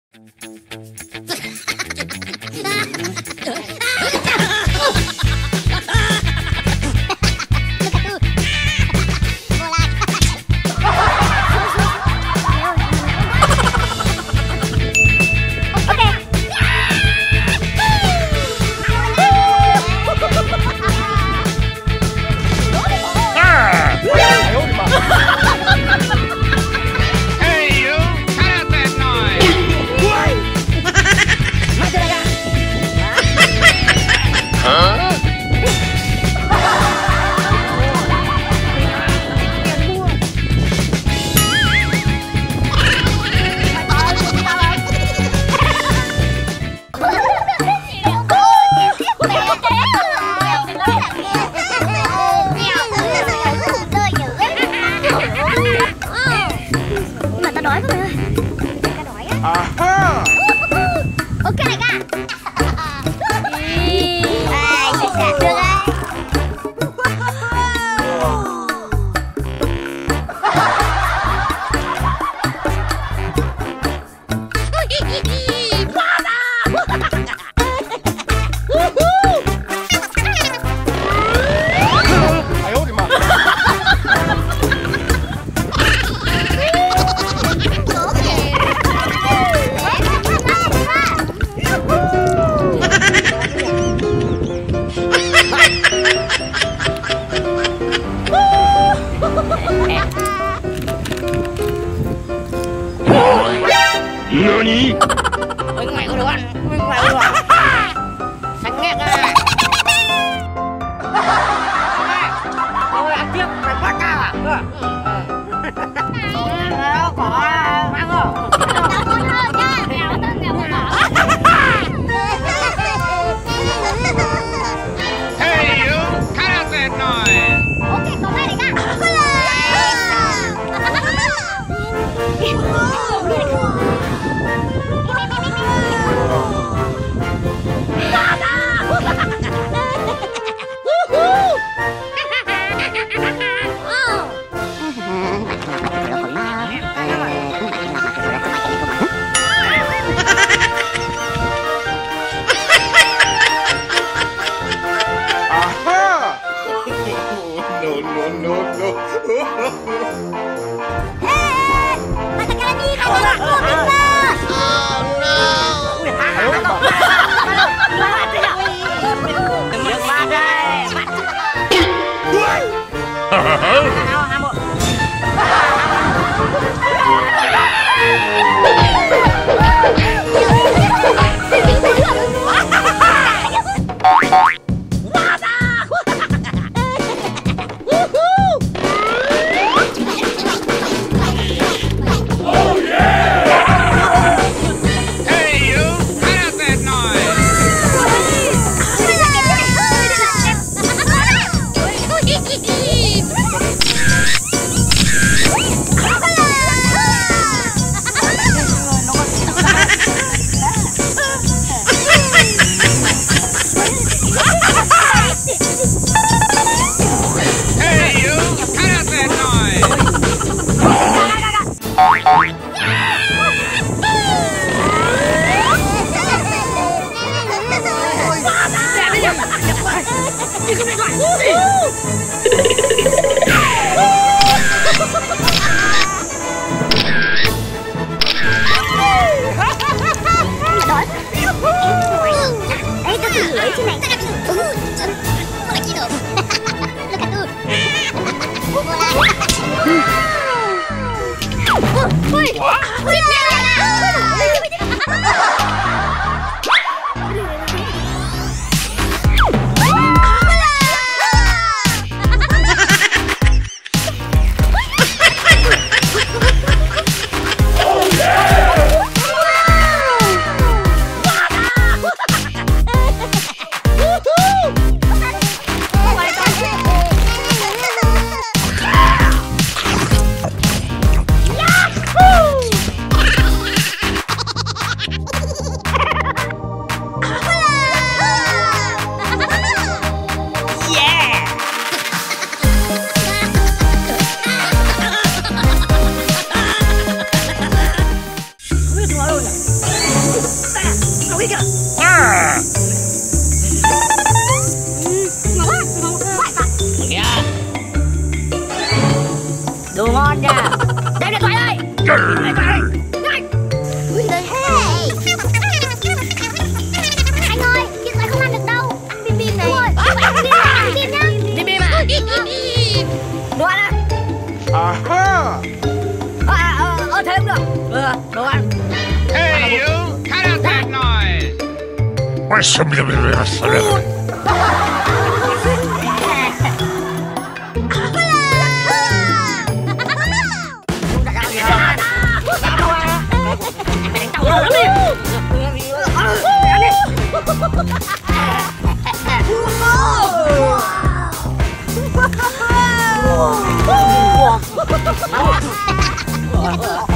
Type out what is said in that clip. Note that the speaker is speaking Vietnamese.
Nani? Bên ngoài có đồ ăn, bên ngoài có đồ ăn. Sáng nghẹt à. Thôi ăn tiếp, phải quá cao à? Có ăn không? Đau hơn hơn nha, nghèo hơn đỏ. Hey you, cut out that noise. Ok, có hai đấy cả. biết chưa? Dạ. Đồ ngon nha. Đem điện thoại đây. Điện thoại đây. Anh ơi, điện thoại không ăn được đâu. Ăn bim bim này. Ăn bim nhá. Bim bim à? Đồ ăn á? Thế cũng được. Đồ ăn. Hey, you! Cut out that noise! Wow.